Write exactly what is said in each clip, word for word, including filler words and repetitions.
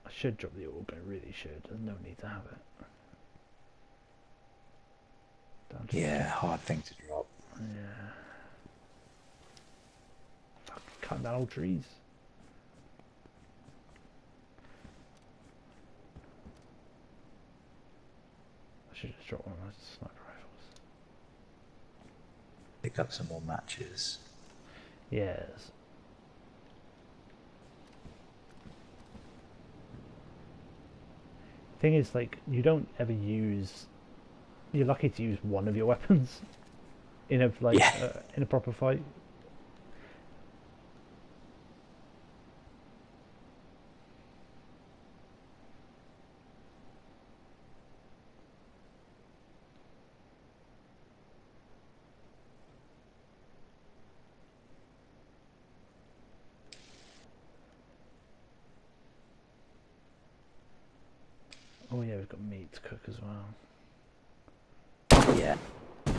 I should drop the orb, I really should. There's no need to have it. Down to Yeah, hard thing to drop. Yeah. Fuck, cutting down all trees. I should just drop one of those sniper rifles. Pick up some more matches. Yes. Thing is, like, you don't ever use. You're lucky to use one of your weapons in a like Yeah. uh, in a proper fight. Oh yeah, we've got meat to cook as well. Yeah.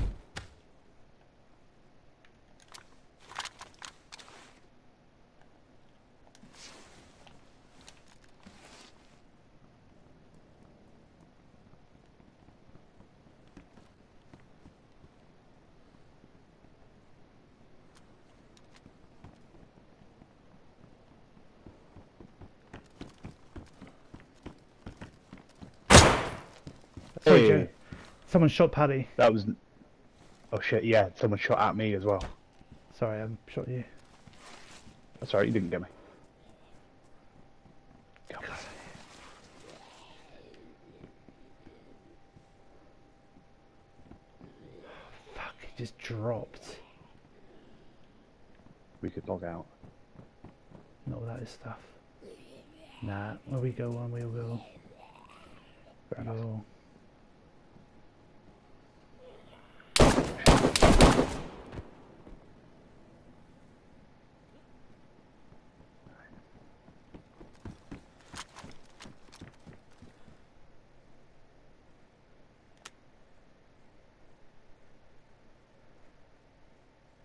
Sorry, Hey, Joe. Someone shot Paddy. that was. Oh shit! Yeah, someone shot at me as well. Sorry, I shot you. That's alright. You didn't get me. Go. Fuck, he just dropped. We could log out. Not without his stuff. Nah, where we go, one we'll go. Fair enough. Go.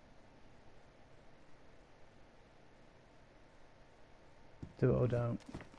Do it or don't.